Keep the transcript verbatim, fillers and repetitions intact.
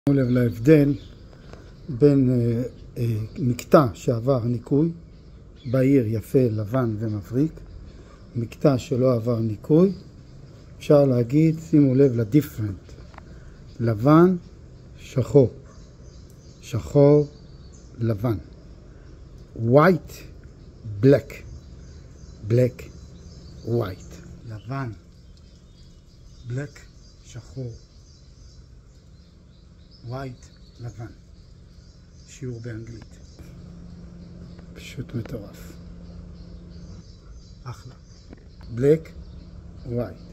שימו לב להבדל בין אה, אה, מקטע שעבר ניקוי, בהיר, יפה, לבן ומבריק, מקטע שלא עבר ניקוי, אפשר להגיד, שימו לב לדיפרנט, לבן, שחור, שחור, לבן, white, black, black, white, לבן, black, שחור, white, לבן. שיעור באנגלית. פשוט מטורף. אחלה. black, white.